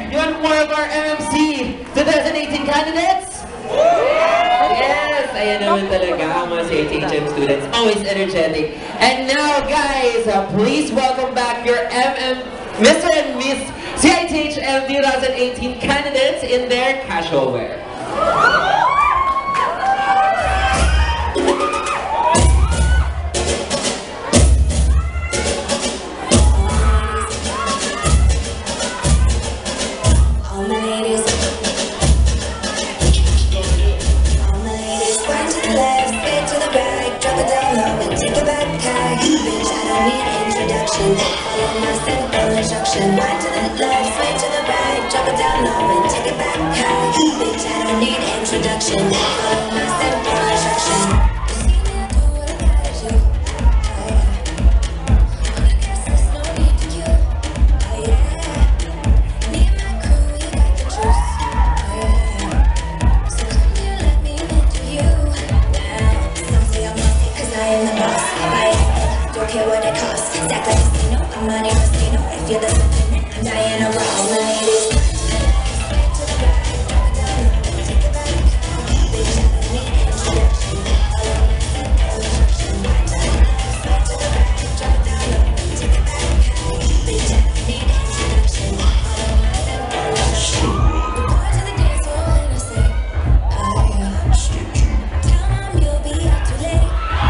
You want more of our MMC 2018 candidates? Yes! Ayan naman talaga ang mga CITHM students. Always energetic. And now, guys, please welcome back your Mr. and Miss CITHM 2018 candidates in their casual wear. Follow my simple instruction. Wind to the left, sway to the right, drop it down low and take it back high. Bitch, I don't need introduction. Follow my simple instruction. You see me, I do what I gotta do. Oh yeah. On the gas, there's no need for you. Oh yeah. Me and my crew, we got the juice. Oh yeah. So come here, let me into you. Now, some say I'm lucky 'cause I am the boss. I don't care what it costs. Exactly. Money must be no, I feel the something. I'm dying around the ladies. To the right, drop it down low, take it back. Bitch, I don't need introduction. Follow my simple instruction. Wind to the left, sway to the right, drop it down low, take it back. Bitch, I don't need introduction. Follow my simple instruction. We're going to the dance hall and I say, oh yeah. Tell mom you'll be out too late.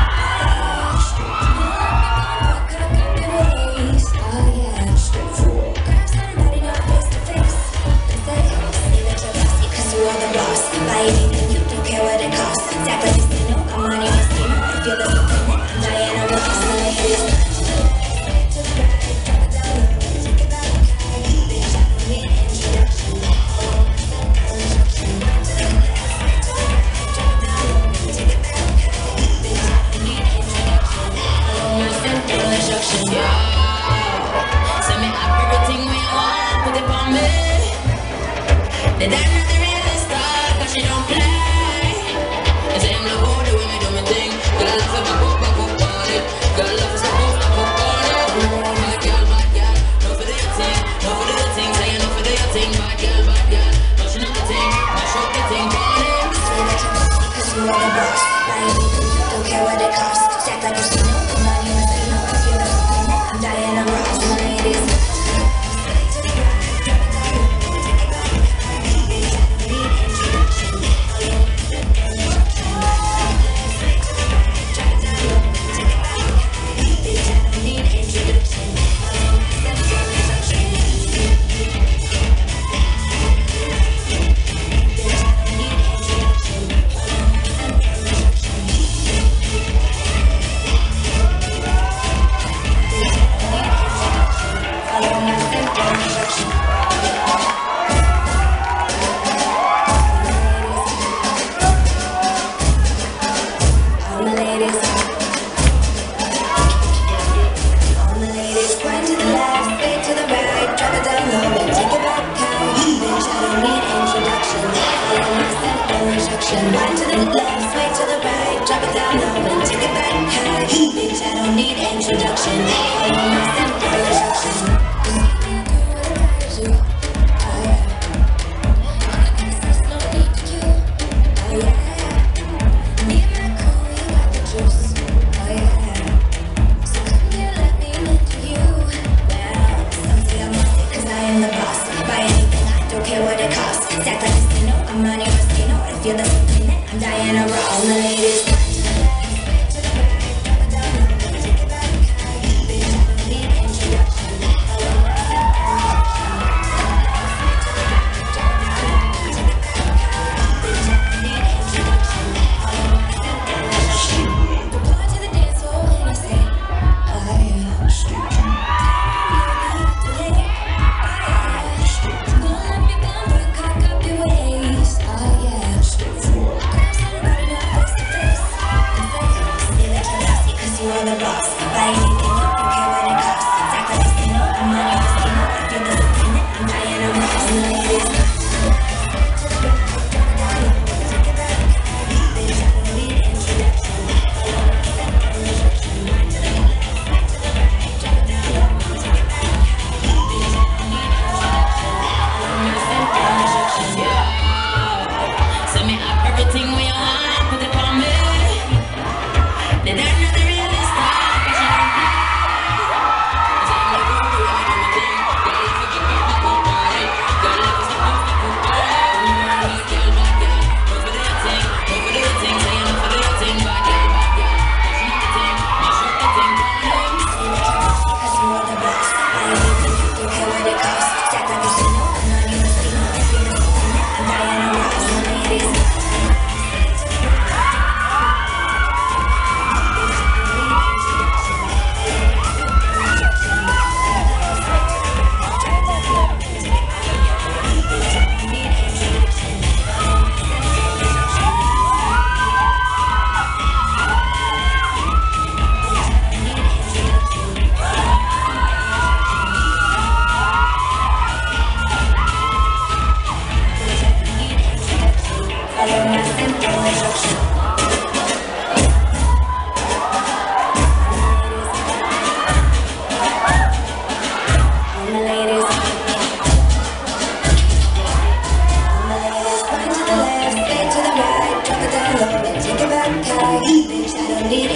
You don't care what it costs. Exactly this thing, no, I'm money must be no. I feel the something, I'm dying around the ladies. To the right, drop it down low, take it back high. Bitch, I don't need introduction. Follow my simple instruction. Wind to the left, sway to the right, drop it down low, take it back high. Bitch, I don't need introduction. Follow my simple instruction. Send me up everything we want, put it on me. Did I not the realest stuff? She don't play. I say I'm not older when me do my thing. Girl, love is back up on it. Girl, love is back up on it. Bad girl, no for the thing, no for the thing. Say no for the thing. Bad girl, mashing up the thing, mash up the thing, on it. Say that you're bossy 'cause you are the boss. Buy anything, you don't care what it costs. Act like you're still no money, must be no. I feel the something, I'm dying around the ladies. Wind to the left, sway to the right, drop it down low and take it back high. Bitch, I don't need introduction. Follow my simple instruction. You see me, I do what I gotta do. Oh yeah. On the gas, there's no need for you. Oh yeah. Me and my crew, we got the juice. Oh yeah. So come here, let me into you. Well, some say I'm lucky 'cause I am the boss. Buy anything, I don't care what it costs. Act like this, no, I'm money must be no. I feel the something, I'm dying around the ladies. To the left, sway to the right, drop it down low, take it back high. Bitch,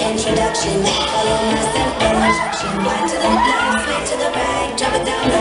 introduction. Follow my simple instruction. Right to the left, straight to the right, drop it down.